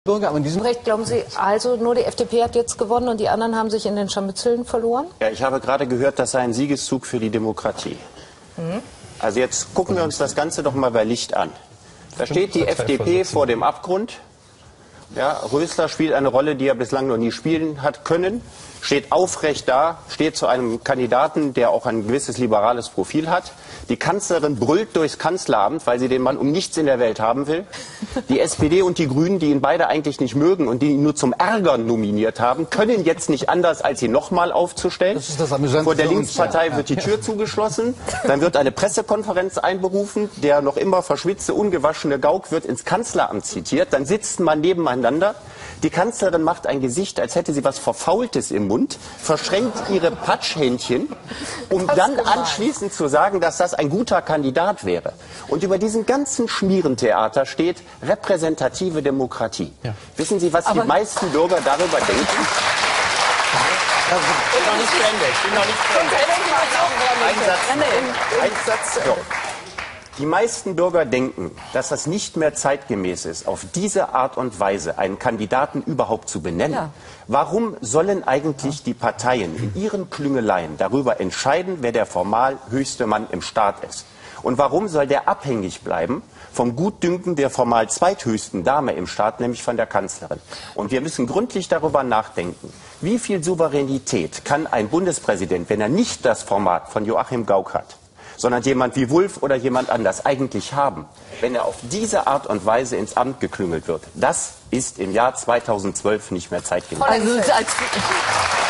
Bürger, aber in diesem Recht, glauben Sie, also nur die FDP hat jetzt gewonnen und die anderen haben sich in den Scharmützeln verloren? Ja, ich habe gerade gehört, das sei ein Siegeszug für die Demokratie. Also jetzt gucken wir uns das Ganze doch mal bei Licht an. Da steht die FDP vor dem Abgrund. Ja, Rösler spielt eine Rolle, die er bislang noch nie spielen hat können. Steht aufrecht da, steht zu einem Kandidaten, der auch ein gewisses liberales Profil hat. Die Kanzlerin brüllt durchs Kanzleramt, weil sie den Mann um nichts in der Welt haben will. Die SPD und die Grünen, die ihn beide eigentlich nicht mögen und die ihn nur zum Ärgern nominiert haben, können jetzt nicht anders, als ihn nochmal aufzustellen. Das ist das Amüsante Vor der für uns, Linkspartei ja. wird die Tür zugeschlossen. Dann wird eine Pressekonferenz einberufen. Der noch immer verschwitzte, ungewaschene Gauck wird ins Kanzleramt zitiert. Dann sitzt man nebeneinander. Die Kanzlerin macht ein Gesicht, als hätte sie was Verfaultes im Mund, verschränkt ihre Patschhändchen, um dann anschließend zu sagen, dass das ein guter Kandidat wäre. Und über diesen ganzen Schmierentheater steht repräsentative Demokratie. Ja. Wissen Sie, was die meisten Bürger darüber denken? Ich bin noch nicht zu Ende. Ich bin noch nicht zu Ende. Ein Satz. So. Die meisten Bürger denken, dass das nicht mehr zeitgemäß ist, auf diese Art und Weise einen Kandidaten überhaupt zu benennen. Ja. Warum sollen eigentlich die Parteien in ihren Klüngeleien darüber entscheiden, wer der formal höchste Mann im Staat ist? Und warum soll der abhängig bleiben vom Gutdünken der formal zweithöchsten Dame im Staat, nämlich von der Kanzlerin? Und wir müssen gründlich darüber nachdenken, wie viel Souveränität kann ein Bundespräsident, wenn er nicht das Format von Joachim Gauck hat, sondern jemand wie Wulff oder jemand anders eigentlich haben, wenn er auf diese Art und Weise ins Amt geklüngelt wird. Das ist im Jahr 2012 nicht mehr zeitgemäß. Also,